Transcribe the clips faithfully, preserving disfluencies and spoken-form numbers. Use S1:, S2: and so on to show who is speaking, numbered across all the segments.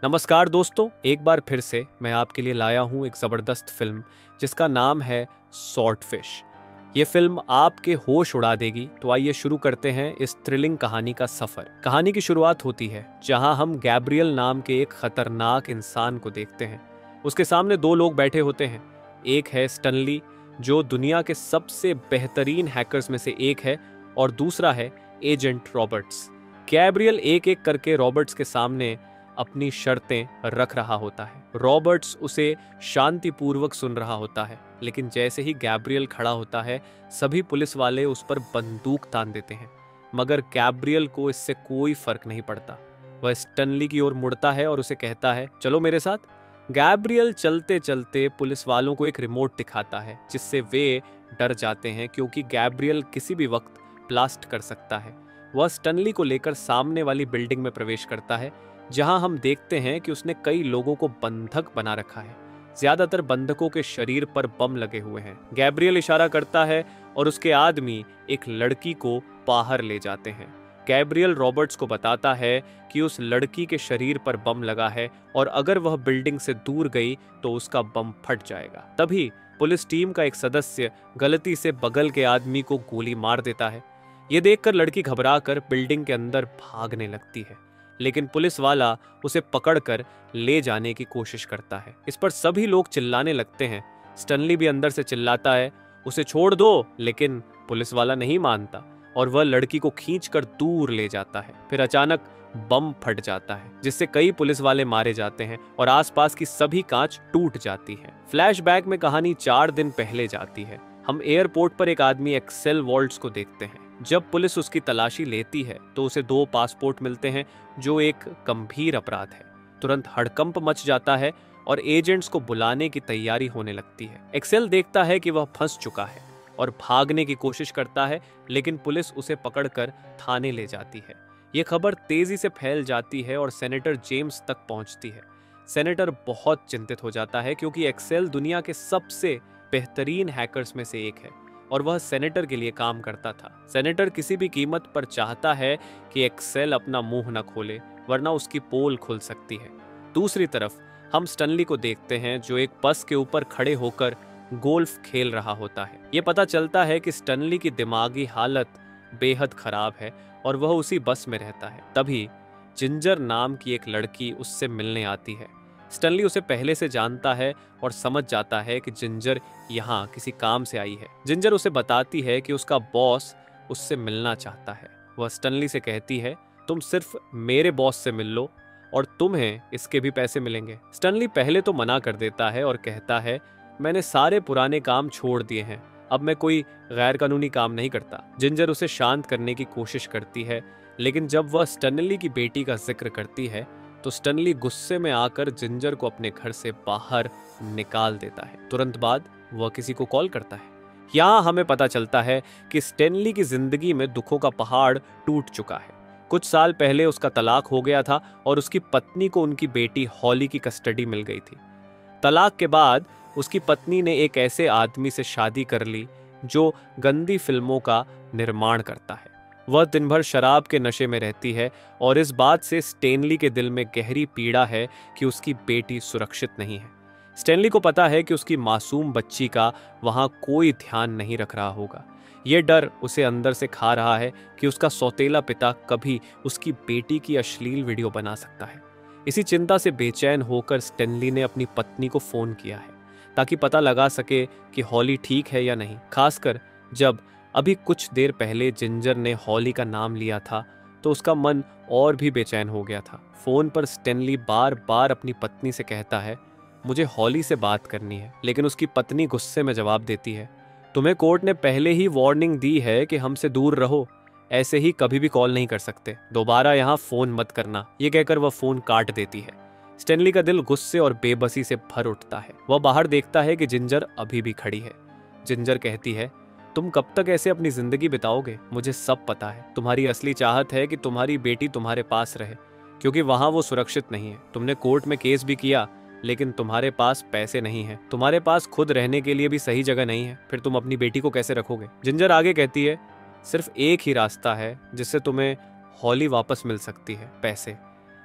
S1: नमस्कार दोस्तों, एक बार फिर से मैं आपके लिए लाया हूं एक ज़बरदस्त फिल्म जिसका नाम है स्वॉर्डफिश। ये फिल्म आपके होश उड़ा देगी। तो आइए शुरू करते हैं इस थ्रिलिंग कहानी का सफ़र। कहानी की शुरुआत होती है जहां हम गैब्रियल नाम के एक खतरनाक इंसान को देखते हैं। उसके सामने दो लोग बैठे होते हैं। एक है स्टनली, जो दुनिया के सबसे बेहतरीन हैकर्स में से एक है, और दूसरा है एजेंट रॉबर्ट्स। गैब्रियल एक एक करके रॉबर्ट्स के सामने अपनी शर्तें रख रहा होता है। रॉबर्ट्स उसे शांतिपूर्वक सुन रहा होता है, लेकिन जैसे ही गैब्रियल खड़ा होता है सभी पुलिस वाले उस पर बंदूक तान देते हैं। मगर गैब्रियल को इससे कोई फर्क नहीं पड़ता। वह स्टनली की ओर मुड़ता है और उसे कहता है, चलो मेरे साथ। गैब्रियल चलते चलते पुलिस वालों को एक रिमोट दिखाता है, जिससे वे डर जाते हैं क्योंकि गैब्रियल किसी भी वक्त ब्लास्ट कर सकता है। वह स्टनली को लेकर सामने वाली बिल्डिंग में प्रवेश करता है, जहां हम देखते हैं कि उसने कई लोगों को बंधक बना रखा है। ज्यादातर बंधकों के शरीर पर बम लगे हुए हैं। गैब्रियल इशारा करता है और उसके आदमी एक लड़की को बाहर ले जाते हैं। गैब्रियल रॉबर्ट्स को बताता है कि उस लड़की के शरीर पर बम लगा है और अगर वह बिल्डिंग से दूर गई तो उसका बम फट जाएगा। तभी पुलिस टीम का एक सदस्य गलती से बगल के आदमी को गोली मार देता है। ये देखकर लड़की घबराकर बिल्डिंग के अंदर भागने लगती है, लेकिन पुलिस वाला उसे पकड़कर ले जाने की कोशिश करता है। इस पर सभी लोग चिल्लाने लगते हैं। स्टनली भी अंदर से चिल्लाता है, उसे छोड़ दो, लेकिन पुलिस वाला नहीं मानता और वह लड़की को खींचकर दूर ले जाता है। फिर अचानक बम फट जाता है, जिससे कई पुलिस वाले मारे जाते हैं और आसपास की सभी कांच टूट जाती है। फ्लैशबैक में कहानी चार दिन पहले जाती है। हम एयरपोर्ट पर एक आदमी एक्सेल वॉल्ट्स को देखते हैं। जब पुलिस उसकी तलाशी लेती है तो उसे दो पासपोर्ट मिलते हैं, जो एक गंभीर अपराध है। तुरंत हड़कंप मच जाता है और एजेंट्स को बुलाने की तैयारी होने लगती है। एक्सेल देखता है कि वह फंस चुका है और भागने की कोशिश करता है, लेकिन पुलिस उसे पकड़कर थाने ले जाती है। ये खबर तेजी से फैल जाती है और सेनेटर जेम्स तक पहुंचती है। सेनेटर बहुत चिंतित हो जाता है क्योंकि एक्सेल दुनिया के सबसे बेहतरीन हैकर्स में से एक है और वह सेनेटर के लिए काम करता था। सेनेटर किसी भी कीमत पर चाहता है कि एक्सेल अपना मुंह न खोले, वरना उसकी पोल खुल सकती है। दूसरी तरफ हम स्टनली को देखते हैं, जो एक बस के ऊपर खड़े होकर गोल्फ खेल रहा होता है। ये पता चलता है कि स्टनली की दिमागी हालत बेहद खराब है और वह उसी बस में रहता है। तभी जिंजर नाम की एक लड़की उससे मिलने आती है। स्टनली उसे पहले से जानता है और समझ जाता है कि जिंजर यहाँ किसी काम से आई है। जिंजर उसे बताती है कि उसका बॉस उससे मिलना चाहता है। वह स्टनली से कहती है, तुम सिर्फ मेरे बॉस से मिल लो और तुम्हें इसके भी पैसे मिलेंगे। स्टनली पहले तो मना कर देता है और कहता है, मैंने सारे पुराने काम छोड़ दिए हैं, अब मैं कोई गैर कानूनी काम नहीं करता। जिंजर उसे शांत करने की कोशिश करती है, लेकिन जब वह स्टनली की बेटी का जिक्र करती है तो स्टनली गुस्से में आकर जिंजर को अपने घर से बाहर निकाल देता है। तुरंत बाद वह किसी को कॉल करता है। यहाँ हमें पता चलता है कि स्टैनली की जिंदगी में दुखों का पहाड़ टूट चुका है। कुछ साल पहले उसका तलाक हो गया था और उसकी पत्नी को उनकी बेटी हॉली की कस्टडी मिल गई थी। तलाक के बाद उसकी पत्नी ने एक ऐसे आदमी से शादी कर ली जो गंदी फिल्मों का निर्माण करता है। वह दिन भर शराब के नशे में रहती है और इस बात से स्टैनली के दिल में गहरी पीड़ा है कि उसकी बेटी सुरक्षित नहीं है। स्टैनली को पता है कि उसकी मासूम बच्ची का वहां कोई ध्यान नहीं रख रहा होगा। यह डर उसे अंदर से खा रहा है कि उसका सौतेला पिता कभी उसकी बेटी की अश्लील वीडियो बना सकता है। इसी चिंता से बेचैन होकर स्टैनली ने अपनी पत्नी को फोन किया है ताकि पता लगा सके कि हॉली ठीक है या नहीं। खासकर जब अभी कुछ देर पहले जिंजर ने हॉली का नाम लिया था तो उसका मन और भी बेचैन हो गया था। फोन पर स्टैनली बार बार अपनी पत्नी से कहता है, मुझे हॉली से बात करनी है, लेकिन उसकी पत्नी गुस्से में जवाब देती है, तुम्हें कोर्ट ने पहले ही वार्निंग दी है कि हमसे दूर रहो, ऐसे ही कभी भी कॉल नहीं कर सकते, दोबारा यहाँ फोन मत करना। ये कहकर वह फोन काट देती है। स्टैनली का दिल गुस्से और बेबसी से भर उठता है। वह बाहर देखता है कि जिंजर अभी भी खड़ी है। जिंजर कहती है, तुम कब तक ऐसे अपनी जिंदगी बिताओगे? मुझे सब पता है। तुम्हारी असली चाहत है कि तुम्हारी बेटी तुम्हारे पास रहे, क्योंकि वहां वो सुरक्षित नहीं है। तुमने कोर्ट में केस भी किया, लेकिन तुम्हारे पास पैसे नहीं है, तुम्हारे पास खुद रहने के लिए भी सही जगह नहीं है, फिर तुम अपनी बेटी को कैसे रखोगे? जिंजर आगे कहती है, सिर्फ एक ही रास्ता है जिससे तुम्हें हॉली वापस मिल सकती है, पैसे।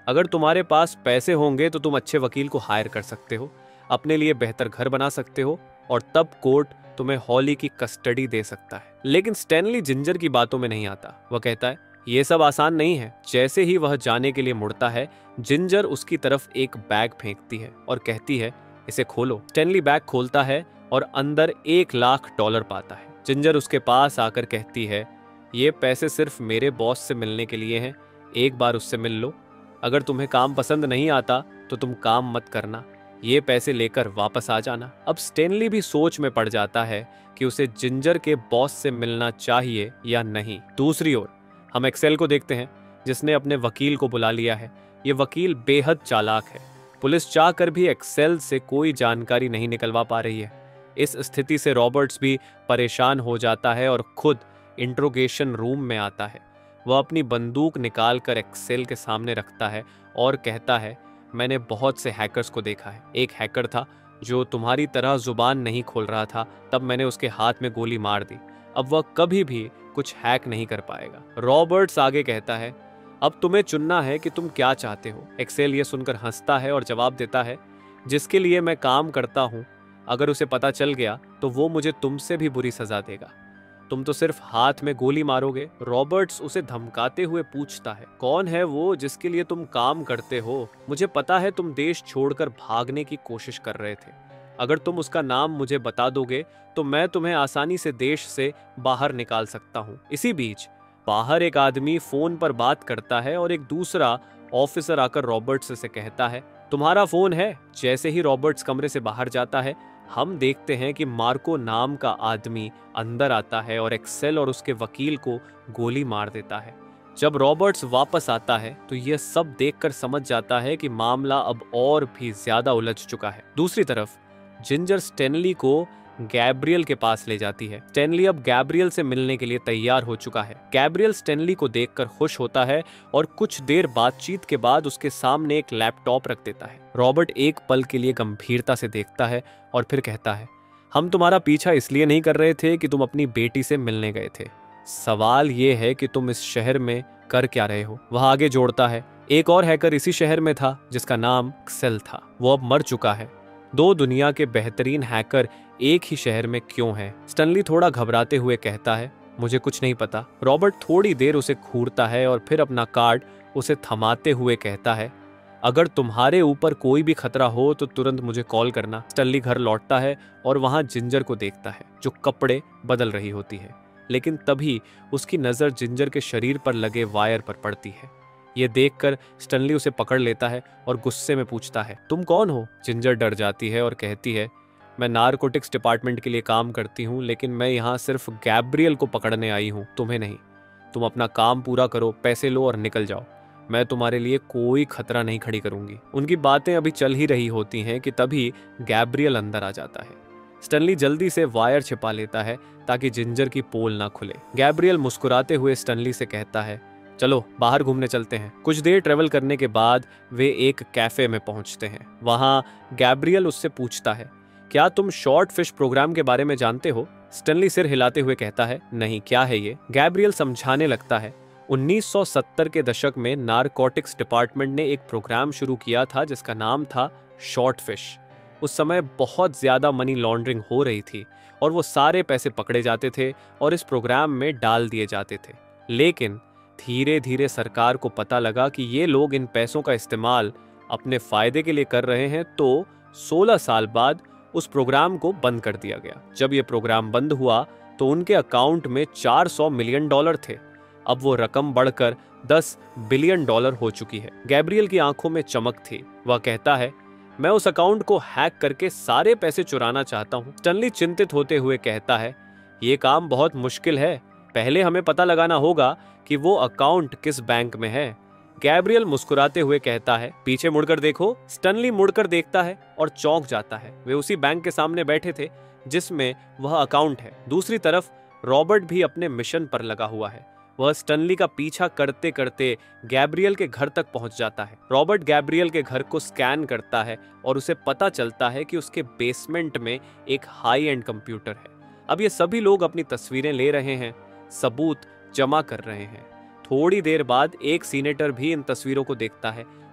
S1: अगर तुम्हारे पास पैसे होंगे तो तुम अच्छे वकील को हायर कर सकते हो, अपने लिए बेहतर घर बना सकते हो और तब कोर्ट तुम्हें हॉली की कस्टडी दे सकता है। लेकिन स्टैनली जिंजर की बातों में नहीं आता। वह कहता है ये सब आसान नहीं है। जैसे ही वह जाने के लिए मुड़ता है, जिंजर उसकी तरफ एक बैग फेंकती है और कहती है इसे खोलो। स्टैनली बैग खोलता है और अंदर एक लाख डॉलर पाता है। जिंजर उसके पास आकर कहती है ये पैसे सिर्फ मेरे बॉस से मिलने के लिए हैं, एक बार उससे मिल लो। अगर तुम्हें काम पसंद नहीं आता तो तुम काम मत करना, ये पैसे लेकर वापस आ जाना। अब स्टैनली भी सोच में पड़ जाता है कि उसे जिंजर के बॉस से मिलना चाहिए या नहीं। दूसरी ओर हम एक्सेल को देखते हैं, जिसने अपने वकील को बुला लिया है। ये वकील बेहद चालाक है। पुलिस चाहकर भी एक्सेल से कोई जानकारी नहीं निकलवा पा रही है। इस स्थिति से रॉबर्ट्स भी परेशान हो जाता है और खुद इंट्रोगेशन रूम में आता है। वह अपनी बंदूक निकालकर एक्सेल के सामने रखता है और कहता है मैंने बहुत से हैकर्स को देखा है। एक हैकर था जो तुम्हारी तरह जुबान नहीं खोल रहा था, तब मैंने उसके हाथ में गोली मार दी। अब वह कभी भी कुछ हैक नहीं कर पाएगा। रॉबर्ट्स आगे कहता है अब तुम्हें चुनना है कि तुम क्या चाहते हो। एक्सेल ये सुनकर हंसता है और जवाब देता है जिसके लिए मैं काम करता हूँ, अगर उसे पता चल गया तो वो मुझे तुमसे भी बुरी सजा देगा। तुम तो सिर्फ हाथ में गोली मारोगे। रॉबर्ट्स उसे धमकाते हुए पूछता है कौन है वो जिसके लिए तुम काम करते हो? मुझे पता है तुम देश छोड़कर भागने की कोशिश कर रहे थे। अगर तुम उसका नाम मुझे बता दोगे तो मैं तुम्हें आसानी से देश से बाहर निकाल सकता हूँ। इसी बीच बाहर एक आदमी फोन पर बात करता है और एक दूसरा ऑफिसर आकर रॉबर्ट्स से कहता है तुम्हारा फोन है। जैसे ही रॉबर्ट्स कमरे से बाहर जाता है, हम देखते हैं कि मार्को नाम का आदमी अंदर आता है और एक्सेल और उसके वकील को गोली मार देता है। जब रॉबर्ट्स वापस आता है तो यह सब देखकर समझ जाता है कि मामला अब और भी ज्यादा उलझ चुका है। दूसरी तरफ जिंजर स्टैनली को गैब्रियल के पास ले जाती है। स्टैनली अब गैब्रियल से मिलने के लिए तैयार हो चुका है। गैब्रियल स्टैनली को देखकर खुश होता है और कुछ देर बातचीत के बाद उसके सामने एक लैपटॉप रख देता है। रॉबर्ट एक पल के लिए गंभीरता से देखता है और फिर कहता है हम तुम्हारा पीछा इसलिए नहीं कर रहे थे कि तुम अपनी बेटी से मिलने गए थे। सवाल ये है कि तुम इस शहर में कर क्या रहे हो। वह आगे जोड़ता है एक और हैकर इसी शहर में था जिसका नाम एक्सेल था। वो अब मर चुका है। दो दुनिया के बेहतरीन हैकर एक ही शहर में क्यों हैं? स्टैनली थोड़ा घबराते हुए कहता है मुझे कुछ नहीं पता। रॉबर्ट थोड़ी देर उसे घूरता है और फिर अपना कार्ड उसे थमाते हुए कहता है अगर तुम्हारे ऊपर कोई भी खतरा हो तो तुरंत मुझे कॉल करना। स्टैनली घर लौटता है और वहां जिंजर को देखता है जो कपड़े बदल रही होती है, लेकिन तभी उसकी नजर जिंजर के शरीर पर लगे वायर पर पड़ती है। ये देखकर स्टैनली उसे पकड़ लेता है और गुस्से में पूछता है तुम कौन हो? जिंजर डर जाती है और कहती है मैं नारकोटिक्स डिपार्टमेंट के लिए काम करती हूँ, लेकिन मैं यहाँ सिर्फ गैब्रियल को पकड़ने आई हूँ, तुम्हें नहीं। तुम अपना काम पूरा करो, पैसे लो और निकल जाओ। मैं तुम्हारे लिए कोई खतरा नहीं खड़ी करूंगी। उनकी बातें अभी चल ही रही होती हैं कि तभी गैब्रियल अंदर आ जाता है। स्टैनली जल्दी से वायर छिपा लेता है ताकि जिंजर की पोल ना खुले। गैब्रियल मुस्कुराते हुए स्टैनली से कहता है चलो बाहर घूमने चलते हैं। कुछ देर ट्रेवल करने के बाद वे एक कैफे में पहुंचते हैं। वहां गैब्रियल उससे पूछता है क्या तुम शॉर्ट फिश प्रोग्राम के बारे में जानते हो? स्टैनली सिर हिलाते हुए कहता है नहीं, क्या है ये? गैब्रियल समझाने लगता है उन्नीस सौ सत्तर के दशक में नारकोटिक्स डिपार्टमेंट ने एक प्रोग्राम शुरू किया था जिसका नाम था शॉर्ट फिश। उस समय बहुत ज्यादा मनी लॉन्ड्रिंग हो रही थी और वो सारे पैसे पकड़े जाते थे और इस प्रोग्राम में डाल दिए जाते थे। लेकिन धीरे धीरे सरकार को पता लगा कि ये लोग इन पैसों का इस्तेमाल अपने फायदे के लिए कर रहे हैं, तो सोलह साल बाद उस प्रोग्राम को बंद कर दिया गया। जब ये प्रोग्राम बंद हुआ तो उनके अकाउंट में चार सौ मिलियन डॉलर थे। अब वो रकम बढ़कर दस बिलियन डॉलर हो चुकी है। गैब्रियल की आंखों में चमक थी। वह कहता है मैं उस अकाउंट को हैक करके सारे पैसे चुराना चाहता हूँ। स्टैनली चिंतित होते हुए कहता है ये काम बहुत मुश्किल है। पहले हमें पता लगाना होगा कि वो अकाउंट किस बैंक में है। गैब्रियल मुस्कुराते हुए कहता है पीछे मुड़कर देखो। स्टैनली मुड़कर देखता है और चौंक जाता है। वे उसी बैंक के सामने बैठे थे जिसमें वह अकाउंट है। दूसरी तरफ रॉबर्ट भी अपने मिशन पर लगा हुआ है। वह स्टैनली का पीछा करते करते गैब्रियल के घर तक पहुंच जाता है। रॉबर्ट गैब्रियल के घर को स्कैन करता है और उसे पता चलता है कि उसके बेसमेंट में एक हाई एंड कंप्यूटर है। अब ये सभी लोग अपनी तस्वीरें ले रहे हैं, सबूत जमा कर रहे हैं। थोड़ी देर बाद एक सीनेटर भी इन तस्वीरों को देखता है।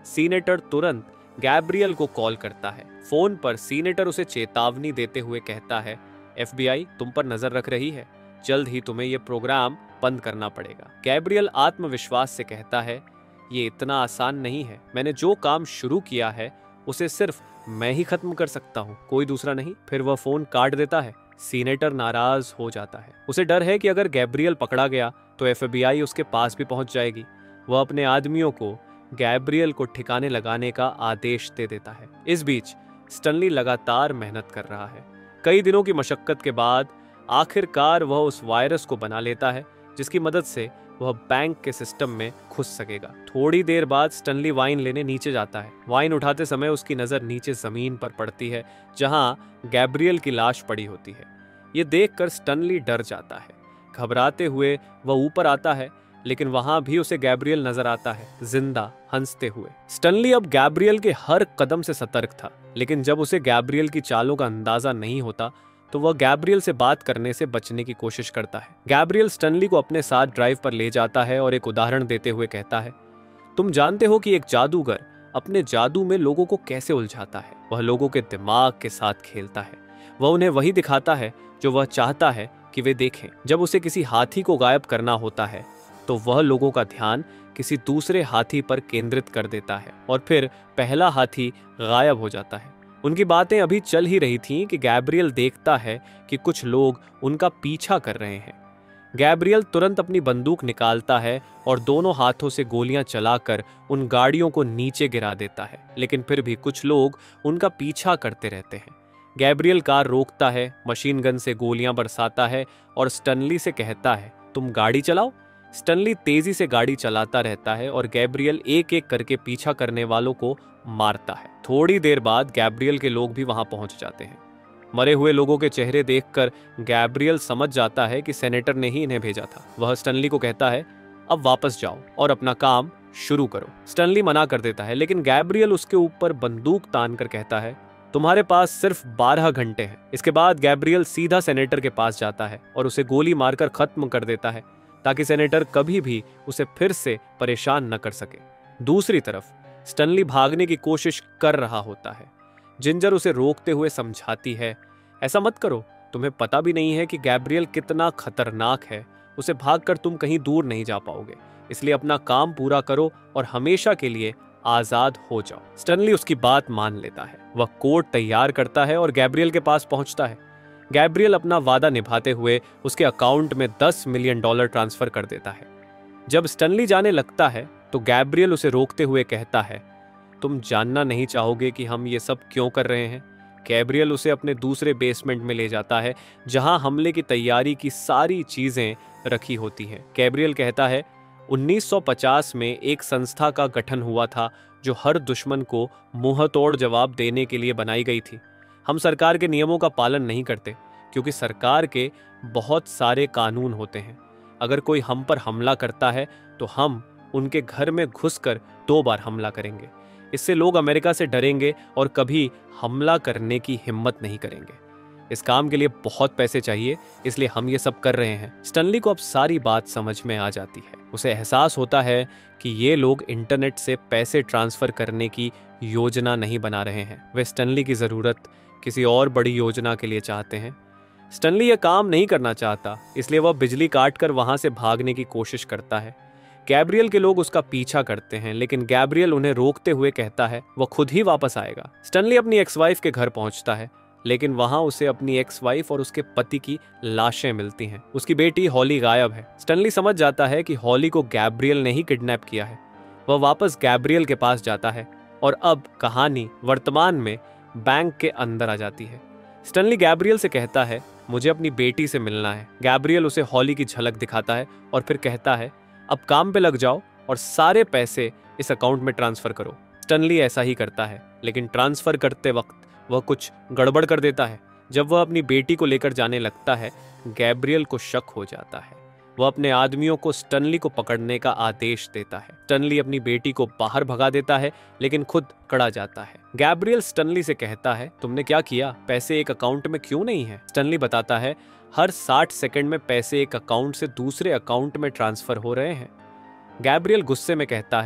S1: सीनेटर तुरंत गैब्रियल को कॉल करता है। फोन पर सीनेटर उसे चेतावनी देते हुए कहता है, एफ बी आई तुम पर नजर रख रही है, जल्द ही तुम्हें यह प्रोग्राम बंद करना पड़ेगा। गैब्रियल आत्मविश्वास से कहता है, ये इतना आसान नहीं है, मैंने जो काम शुरू किया है उसे सिर्फ मैं ही खत्म कर सकता हूँ, कोई दूसरा नहीं। फिर वह फोन काट देता है। सीनेटर नाराज हो जाता है। उसे डर है कि अगर गैब्रियल पकड़ा गया तो एफ बी आई उसके पास भी पहुंच जाएगी। वह अपने आदमियों को गैब्रियल को ठिकाने लगाने का आदेश दे देता है। इस बीच स्टनली लगातार मेहनत कर रहा है। कई दिनों की मशक्कत के बाद आखिरकार वह उस वायरस को बना लेता है जिसकी मदद से वह बैंक के सिस्टम में घुस सकेगा। थोड़ी देर बाद स्टनली वाइन लेने नीचे जाता है। वाइन उठाते समय उसकी नजर नीचे जमीन पर पड़ती है जहां गैब्रियल की लाश पड़ी होती है। ये देखकर स्टनली डर जाता है। घबराते हुए वह ऊपर आता है, लेकिन वहां भी उसे गैब्रियल नजर आता है, जिंदा, हंसते हुए। स्टनली अब गैब्रियल के हर कदम से सतर्क था, लेकिन जब उसे गैब्रियल की चालों का अंदाजा नहीं होता तो वह गैब्रियल से बात करने से बचने की कोशिश करता है। गैब्रियल स्टनली को अपने साथ ड्राइव पर ले जाता है और एक उदाहरण देते हुए कहता है, तुम जानते हो कि एक जादूगर अपने जादू में लोगों को कैसे उलझाता है। वह लोगों के दिमाग के साथ खेलता है। वह उन्हें वही दिखाता है जो वह चाहता है कि वे देखें। जब उसे किसी हाथी को गायब करना होता है तो वह लोगों का ध्यान किसी दूसरे हाथी पर केंद्रित कर देता है और फिर पहला हाथी गायब हो जाता है। उनकी बातें अभी चल ही रही थीं कि गैब्रियल देखता है कि कुछ लोग उनका पीछा कर रहे हैं। गैब्रियल तुरंत अपनी बंदूक निकालता है और दोनों हाथों से गोलियां चलाकर उन गाड़ियों को नीचे गिरा देता है, लेकिन फिर भी कुछ लोग उनका पीछा करते रहते हैं। गैब्रियल कार रोकता है, मशीन गन से गोलियां बरसाता है और स्टनली से कहता है, तुम गाड़ी चलाओ। स्टनली तेजी से गाड़ी चलाता रहता है और गैब्रियल एक एक करके पीछा करने वालों को मारता है। थोड़ी देर बाद गैब्रियल के लोग भी वहां पहुंच जाते हैं। मरे हुए लोगों के चेहरे देखकर गैब्रियल समझ जाता है कि सेनेटर ने ही इन्हें भेजा था। वह स्टनली को कहता है, अब वापस जाओ और अपना काम शुरू करो। स्टनली मना कर देता है, लेकिन गैब्रियल उसके ऊपर बंदूक तान कर कहता है, तुम्हारे पास सिर्फ बारह घंटे हैं। इसके बाद गैब्रियल सीधा सेनेटर के पास जाता है और उसे गोली मारकर खत्म कर देता है ताकि सेनेटर कभी भी उसे फिर से परेशान न कर सके। दूसरी तरफ स्टनली भागने की कोशिश कर रहा होता है। जिंजर उसे रोकते हुए समझाती है, ऐसा मत करो, तुम्हें पता भी नहीं है कि गैब्रियल कितना खतरनाक है। उसे भागकर तुम कहीं दूर नहीं जा पाओगे, इसलिए अपना काम पूरा करो और हमेशा के लिए आजाद हो जाओ। स्टनली उसकी बात मान लेता है। वह कोट तैयार करता है और गैब्रियल के पास पहुंचता है। गैब्रियल अपना वादा निभाते हुए उसके अकाउंट में दस मिलियन डॉलर ट्रांसफर कर देता है। जब स्टनली जाने लगता है तो गैब्रियल उसे रोकते हुए कहता है, तुम जानना नहीं चाहोगे कि हम ये सब क्यों कर रहे हैं। गैब्रियल उसे अपने दूसरे बेसमेंट में ले जाता है जहां हमले की तैयारी की सारी चीजें रखी होती हैं। गैब्रियल कहता है, उन्नीस सौ पचास में एक संस्था का गठन हुआ था जो हर दुश्मन को मुंहतोड़ जवाब देने के लिए बनाई गई थी। हम सरकार के नियमों का पालन नहीं करते क्योंकि सरकार के बहुत सारे कानून होते हैं। अगर कोई हम पर हमला करता है तो हम उनके घर में घुसकर दो बार हमला करेंगे। इससे लोग अमेरिका से डरेंगे और कभी हमला करने की हिम्मत नहीं करेंगे। इस काम के लिए बहुत पैसे चाहिए, इसलिए हम ये सब कर रहे हैं। स्टनली को अब सारी बात समझ में आ जाती है। उसे एहसास होता है कि ये लोग इंटरनेट से पैसे ट्रांसफर करने की योजना नहीं बना रहे हैं। वे स्टनली की जरूरत किसी और बड़ी योजना के लिए चाहते हैं। स्टनली यह काम नहीं करना चाहता, इसलिए वह बिजली काटकर वहां से भागने की कोशिश करता है। गैब्रियल के लोग उसका पीछा करते हैं, लेकिन गैब्रियल उन्हें रोकते हुए कहता है वह खुद ही वापस आएगा। स्टनली अपनी एक्स वाइफ के घर पहुंचता है, लेकिन वहां उसे अपनी एक्स वाइफ और उसके पति की लाशें मिलती हैं। उसकी बेटी हॉली गायब है। स्टनली समझ जाता है कि हॉली को गैब्रियल ने ही किडनैप किया है। वह वापस गैब्रियल के पास जाता है और अब कहानी वर्तमान में बैंक के अंदर आ जाती है। स्टनली गैब्रियल से कहता है, मुझे अपनी बेटी से मिलना है। गैब्रियल उसे हॉली की झलक दिखाता है और फिर कहता है, अब काम पे लग जाओ और सारे पैसे इस अकाउंट में ट्रांसफर करो। स्टनली ऐसा ही करता है, लेकिन ट्रांसफर करते वक्त वह कुछ गड़बड़ कर देता है। जब वह अपनी बेटी को लेकर जाने लगता है, गैब्रियल को शक हो जाता है। वह अपने आदमियों को स्टनली को पकड़ने का आदेश देता है। स्टनली अपनी बेटी को बाहर भगा देता है, लेकिन खुद कड़ा जाता है। गैब्रियल स्टनली से कहता है, तुमने क्या किया? पैसे एक अकाउंट में क्यों नहीं है? स्टनली बताता है, हर साठ सेकंड में पैसे एक अकाउंट से दूसरे अकाउंट में ट्रांसफर हो रहे हैं। गैब्रियल गुस्से में कहता है,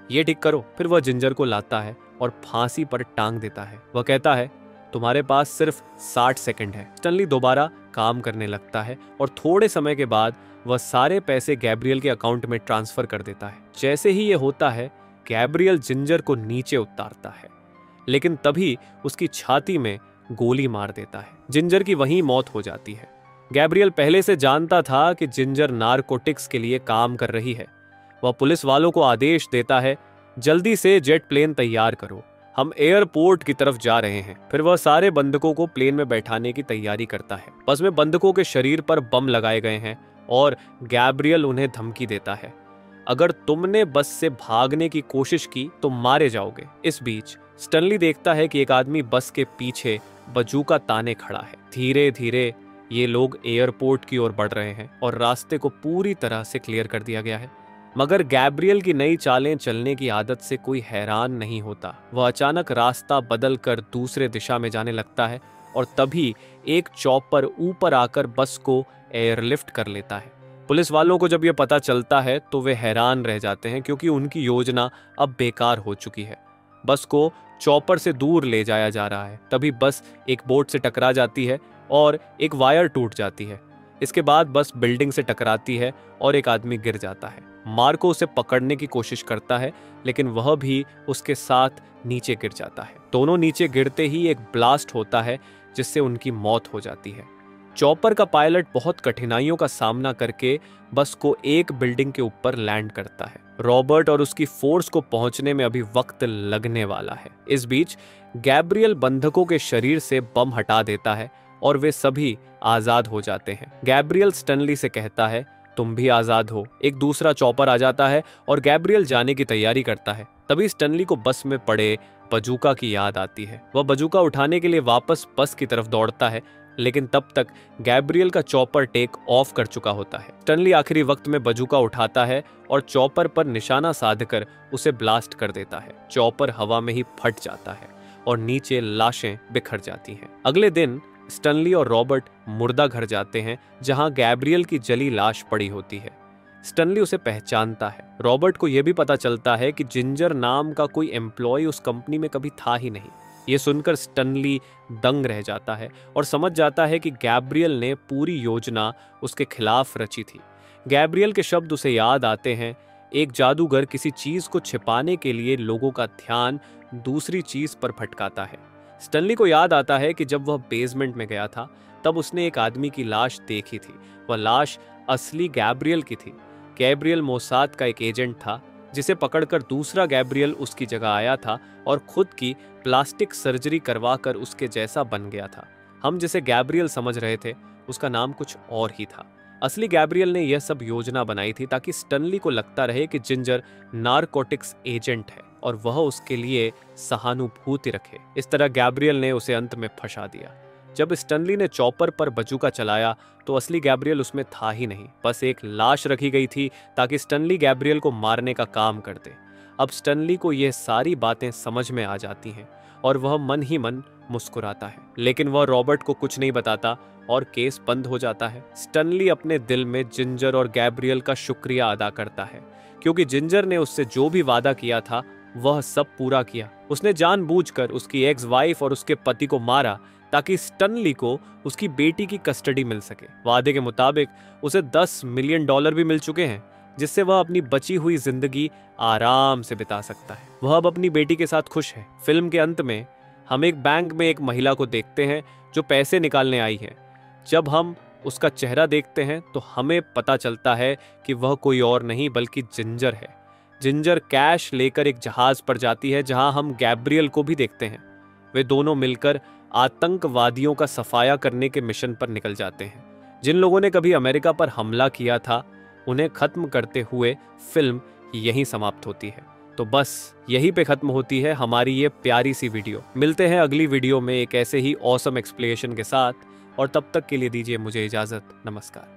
S1: ये ठीक करो। फिर वह जिंजर को लाता है और फांसी पर टांग देता है। वह कहता है तुम्हारे पास सिर्फ साठ सेकंड है। स्टनली दोबारा काम करने लगता है और थोड़े समय के बाद वह सारे पैसे गैब्रियल के अकाउंट में ट्रांसफर कर देता है। जैसे ही ये होता है गैब्रियल जिंजर को नीचे उतारता है, लेकिन तभी उसकी छाती में गोली मार देता है। जिंजर की वहीं मौत हो जाती है। गैब्रियल पहले से जानता था कि जिंजर नारकोटिक्स के लिए काम कर रही है। वह पुलिस वालों को आदेश देता है जल्दी से जेट प्लेन तैयार करो, हम एयरपोर्ट की तरफ जा रहे हैं। फिर वह सारे बंधकों को प्लेन में बैठाने की तैयारी करता है। बस में बंधकों के शरीर पर बम लगाए गए हैं और गैब्रियल उन्हें धमकी देता है अगर तुमने बस से भागने की कोशिश की तो मारे जाओगे। इस बीच स्टनली देखता है कि एक आदमी बस के पीछे बजूका ताने खड़ा है। धीरे धीरे ये लोग एयरपोर्ट की ओर बढ़ रहे हैं और रास्ते को पूरी तरह से क्लियर कर दिया गया है। मगर गैब्रियल की नई चालें चलने की आदत से कोई हैरान नहीं होता। वह अचानक रास्ता बदलकर दूसरे दिशा में जाने लगता है और तभी एक चॉपर ऊपर आकर बस को एयरलिफ्ट कर लेता है। पुलिस वालों को जब यह पता चलता है तो वे हैरान रह जाते हैं क्योंकि उनकी योजना अब बेकार हो चुकी है। बस को चॉपर से दूर ले जाया जा रहा है। तभी बस एक बोट से टकरा जाती है और एक वायर टूट जाती है। इसके बाद बस बिल्डिंग से टकराती है और एक आदमी गिर जाता है। मार्को उसे पकड़ने की कोशिश करता है लेकिन वह भी उसके साथ नीचे गिर जाता है। दोनों नीचे गिरते ही एक ब्लास्ट होता है जिससे उनकी मौत हो जाती है। चॉपर का पायलट बहुत कठिनाइयों का सामना करके बस को एक बिल्डिंग के ऊपर लैंड करता है। रॉबर्ट और उसकी फोर्स को पहुंचने में अभी वक्त लगने वाला है। इस बीच गैब्रियल बंधकों के शरीर से बम हटा देता है और वे सभी आजाद हो जाते हैं। गैब्रियल स्टनली से कहता है तुम भी आजाद हो। एक दूसरा चॉपर आ जाता है और गैब्रियल जाने की तैयारी करता है। तभी स्टनली को बस में पड़े बजूका की याद आती है। वह बजूका उठाने के लिए वापस बस की तरफ दौड़ता है लेकिन तब तक गैब्रियल का चॉपर टेक ऑफ कर चुका होता है। स्टनली आखिरी वक्त में बजूका उठाता है और चॉपर पर निशाना साधकर उसे ब्लास्ट कर देता है। चॉपर हवा में ही फट जाता है और नीचे लाशें बिखर जाती हैं। अगले दिन स्टनली और रॉबर्ट मुर्दा घर जाते हैं जहां गैब्रियल की जली लाश पड़ी होती है। स्टनली उसे पहचानता है। रॉबर्ट को यह भी पता चलता है कि जिंजर नाम का कोई एम्प्लॉय उस कंपनी में कभी था ही नहीं। ये सुनकर स्टनली दंग रह जाता है और समझ जाता है कि गैब्रियल ने पूरी योजना उसके खिलाफ रची थी। गैब्रियल के शब्द उसे याद आते हैं, एक जादूगर किसी चीज को छिपाने के लिए लोगों का ध्यान दूसरी चीज पर भटकाता है। स्टनली को याद आता है कि जब वह बेसमेंट में गया था तब उसने एक आदमी की लाश देखी थी। वह लाश असली गैब्रियल की थी। गैब्रियल मोसाद का एक एजेंट था जिसे पकड़कर दूसरा गैब्रियल उसकी जगह आया था और खुद की प्लास्टिक सर्जरी करवाकर उसके जैसा बन गया था। हम जिसे गैब्रियल समझ रहे थे उसका नाम कुछ और ही था। असली गैब्रियल ने यह सब योजना बनाई थी ताकि स्टनली को लगता रहे कि जिंजर नारकोटिक्स एजेंट है और वह उसके लिए सहानुभूति रखे। इस तरह गैब्रियल ने उसे अंत में फंसा दिया। जब स्टनली ने चॉपर पर बजूका चलाया तो असली गैब्रियल उसमें था ही नहीं, बस एक लाश रखी गई थी ताकि स्टनली गैब्रियल को मारने का काम कर दे। अब स्टनली को यह सारी बातें समझ में आ जाती हैं और वह मन ही मन मुस्कुराता है, लेकिन वह रॉबर्ट को कुछ नहीं बताता और केस बंद हो जाता है। स्टनली अपने दिल में जिंजर और गैब्रियल का शुक्रिया अदा करता है क्योंकि जिंजर ने उससे जो भी वादा किया था वह सब पूरा किया। उसने जानबूझकर उसकी एक्स वाइफ और उसके पति को मारा ताकि स्टनली को उसकी बेटी की कस्टडी मिल सके। वादे के मुताबिक उसे दस मिलियन डॉलर भी मिल चुके हैं जिससे वह अपनी बची हुई जिंदगी आराम से बिता सकता है। वह अब अपनी बेटी के साथ खुश है। फिल्म के अंत में हम एक बैंक में एक महिला को देखते हैं जो पैसे निकालने आई है। जब हम उसका चेहरा देखते हैं तो हमें पता चलता है कि वह कोई और नहीं बल्कि जिंजर है। जिंजर कैश लेकर एक जहाज पर जाती है जहां हम गैब्रियल को भी देखते हैं। वे दोनों मिलकर आतंकवादियों का सफाया करने के मिशन पर निकल जाते हैं। जिन लोगों ने कभी अमेरिका पर हमला किया था उन्हें खत्म करते हुए फिल्म यहीं समाप्त होती है। तो बस यहीं पे खत्म होती है हमारी ये प्यारी सी वीडियो। मिलते हैं अगली वीडियो में एक ऐसे ही ऑसम एक्सप्लेनेशन के साथ और तब तक के लिए दीजिए मुझे इजाजत। नमस्कार।